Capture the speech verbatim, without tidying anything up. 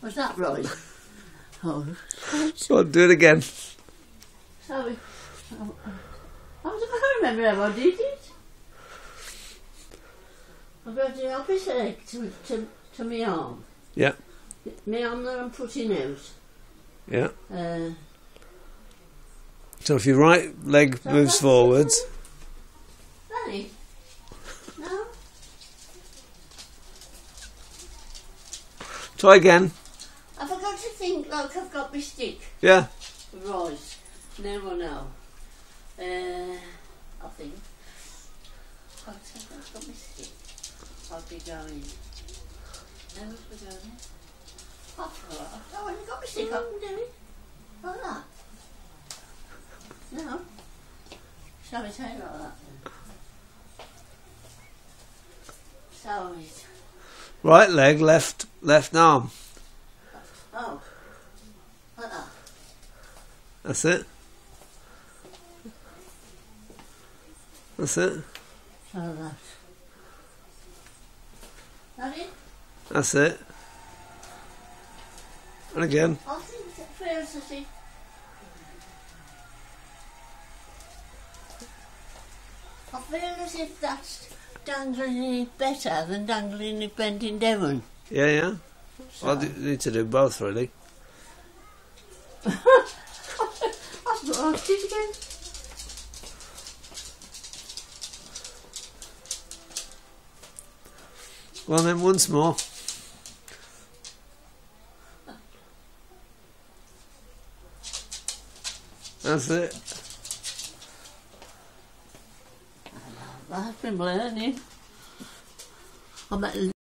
Was that right? Oh. So do it again. Sorry. Oh, I don't remember how I did it. I got the opposite leg to, to, to my arm. Yeah. My arm that I'm putting out. Yeah. Uh, So if your right leg so moves that's- forwards, Danny? No? try again. I forgot to think like I've got my stick. Yeah. Right. Now I know. Uh, I think. I think I've got my stick. I'll be going. Now we're going. I forgot. Oh, I haven't got my stick. I can do it. Like that. No. Shall we say it like that then? So it. Right leg, left left arm. Oh. Like that. That's it. That's it. So that. That it? That's it. And again. I think that feels as if. I feel as if that's dangling it better than dangling it bent in Devon. Yeah, yeah. So. Well, you need to do both, really. I've lost it again. Well, then once more. That's it. I've been learning. I'm at